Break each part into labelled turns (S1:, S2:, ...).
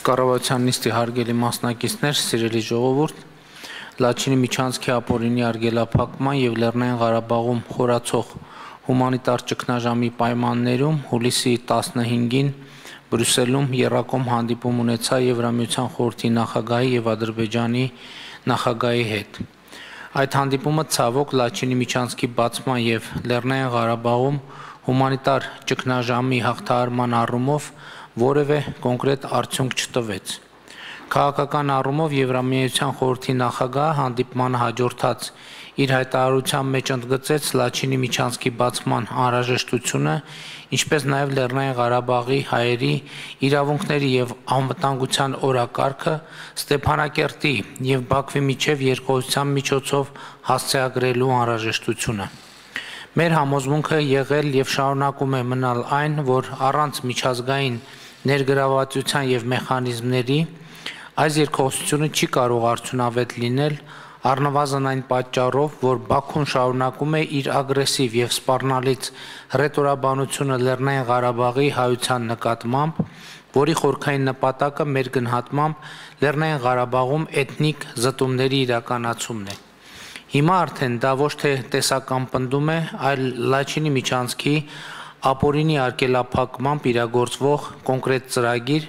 S1: Կառավարության նիստի հարգելի մասնակիցներ, սիրելի ժողովուրդ, Լաչինի միջանցքի ապօրինի արգելափակման եւ Լեռնային Ղարաբաղում խորացող հումանիտար ճգնաժամի պայմաններում հուլիսի 15-ին Բրյուսելում եռակողմ հանդիպում ունեցա Եվրամիության խորհրդի նախագահի եւ Ադրբեջանի նախագահի հետ։ Այդ հանդիպումը ցավոք Լաչինի միջանցքի բացման եւ Լեռնային Ղարաբաղում հումանիտար ճգնաժամի հաղթահարման առումով որևէ կոնկրետ արդյունք չտվեց։ Քաղաքական առումով Եվրամիության խորհրդի նախագահը հանդիպմանը հաջորդած իր հայտարարության մեջ ընդգծեց Լաչինի միջանցքի բացման անհրաժեշտությունը, ինչպես նաև Լեռնային Ղարաբաղի հայերի իրավունքների եւ անվտանգության օրակարգը Ստեփանակերտի եւ Բաքվի միջև երկխոսության միջոցով հասցեագրելու անհրաժեշտությունը։ Մեր համոզմունքը եղել եւ շարունակում է մնալ այն, որ առանց միջազգային ներգրավվածության եւ մեխանիզմների այս երկխոսությունը չի կարող արդյունավետ լինել, առնվազն այն պատճառով, որ Բաքուն շարունակում է իր ագրեսիվ եւ սպառնալից ռետորաբանությունը Լեռնային Ղարաբաղի հայության նկատմամբ, որի խորքային նպատակը մեր գնահատմամբ Լեռնային Ղարաբաղում էթնիկ զտումների իրականացումն է։ Հիմա արդեն դա ոչ թե տեսական պնդում է, այլ Լաչինի միջանցքի ապօրինի արգելափակմամբ իրագործվող կոնկրետ ծրագիր,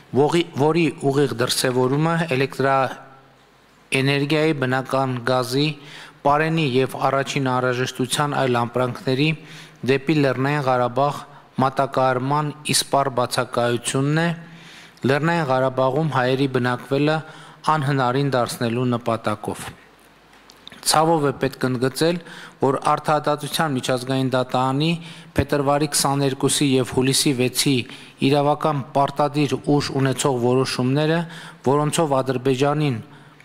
S1: որի ուղիղ դրսևորումը էլեկտրաէներգիայի, բնական գազի, պարենի եւ առաջին անհրաժեշտության այլ ապրանքների դեպի Լեռնային Ղարաբաղ մատակարարման իսպառ բացակայությունն է, Լեռնային Ղարաբաղում հայերի բնակվելը անհնարին դարձնելու նպատակով։ Ցավով է պետք ընդգծել, որ Արդարադատության միջազգային դատարանի փետրվարի 22-ի եւ հուլիսի 6-ի իրավական պարտադիր ուժ ունեցող որոշումները, որոնցով Ադրբեջանին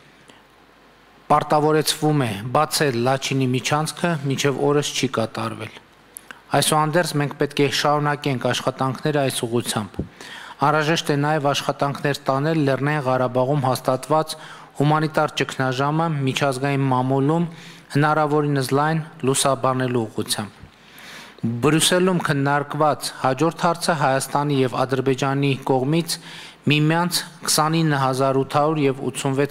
S1: պարտավորեցվում է բացել Լաչինի միջանցքը, մինչև օրս չի կատարվել։ Այսուհանդերձ մենք պետք է շարունակենք աշխատանքները այս ուղղությամբ։ Անհրաժեշտ է նաև աշխատանքներ տանել Լեռնային Ղարաբաղում հաստատված հումանիտար ճգնաժամը միջազգային մամուլում հնարավորինս լայն լուսաբանելու ուղղությամբ։ Բրյուսելում քննարկված հաջորդ հարցը Հայաստանի եւ Ադրբեջանի կողմից միմյանց 29800 եւ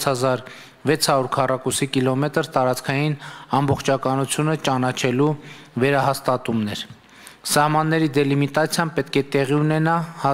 S1: 86600 քառակուսի կիլոմետր տարածքային ամբողջականությունը ճանաչելու վերահաստատումներ։ Սահմանների դելիմիտացիան պետք է տեղի ունենա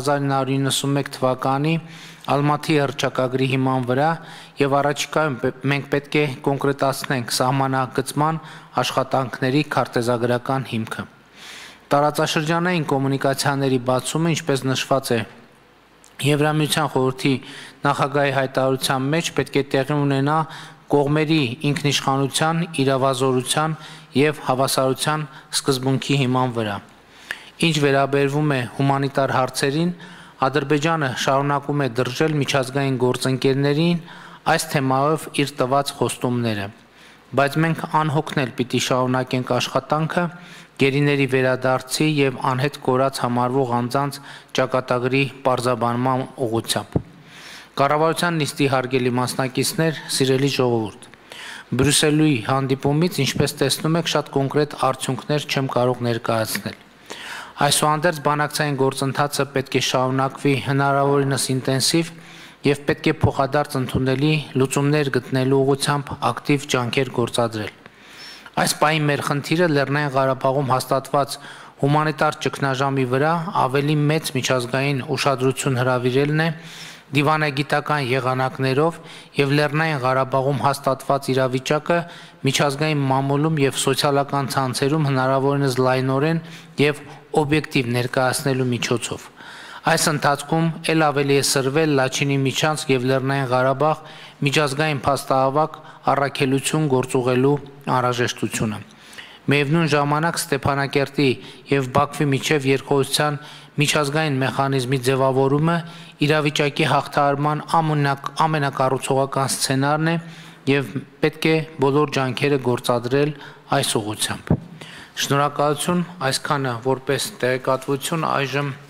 S1: 1991 թվականի Ալմաթի հռչակագրի հիման վրա եւ առաջիկայում մենք պետք է կոնկրետացնենք սահմանագծման աշխատանքների քարտեզագրական հիմքը։ Տարածաշրջանային կոմունիկացիաների բացումը, ինչպես նշված է Եվրամիության խորհրդի նախագահի հայտարարության մեջ, պետք է տեղի ունենա կողմերի ինքնիշխանության, իրավազորության եւ հավասարության սկզբունքի հիման վրա։ Ինչ վերաբերվում է հումանիտար հարցերին, Ադրբեջանը շարունակում է դրժել միջազգային գործընկերներին այս թեմայով իր տված խոստումները, բայց մենք անհոգնել պիտի շարունակենք աշխատանքը գերիների վերադարձի եւ անհետ կորած համարվող անձանց ճակատագրի պարզաբանման ուղղությամբ։ Կառավարության նիստի հարգելի մասնակիցներ, սիրելի ժողովուրդ, Բրյուսելի հանդիպումից, ինչպես տեսնում եք, շատ կոնկրետ արդյունքներ չեմ կարող ներկայացնել։ Այսուհանդերձ բանակցային գործընթացը պետք է շարունակվի հնարավորինս ինտենսիվ եւ պետք է փոխադարձ ընդունելի լուծումներ գտնելու ուղղությամբ ակտիվ ջանքեր գործադրել։ Այս պահին մեր խնդիրը Լեռնային Ղարաբաղում հաստատված հումանիտար ճգնաժամի վրա ավելի մեծ միջազգային ուշադրություն հրավիրելն է դիվանագիտական եղանակներով եւ Լեռնային Ղարաբաղում հաստատված իրավիճակը միջազգային մամուլում եւ սոցիալական ցանցերում հնարավորինս լայնորեն եւ օբյեկտիվ ներկայացնելու միջոցով։ Այս ընթացքում ել ավելի է սրվել Լաչինի միջանցք եւ Լեռնային Ղարաբաղ միջազգային փաստահավաք առաքելություն գործուղելու անհրաժեշտությունը։ Միևնույն ժամանակ Ստեփանակերտի եւ Բաքվի միջև երկխոսության միջազգային մեխանիզմի ձևավորումը իրավիճակի հաղթահարման ամենակառուցողական սցենարն է եւ պետք է բոլոր ջանքերը գործադրել այս ուղղությամբ։ Շնորհակալություն, այսքանը որպես տեղեկատվություն, այժմ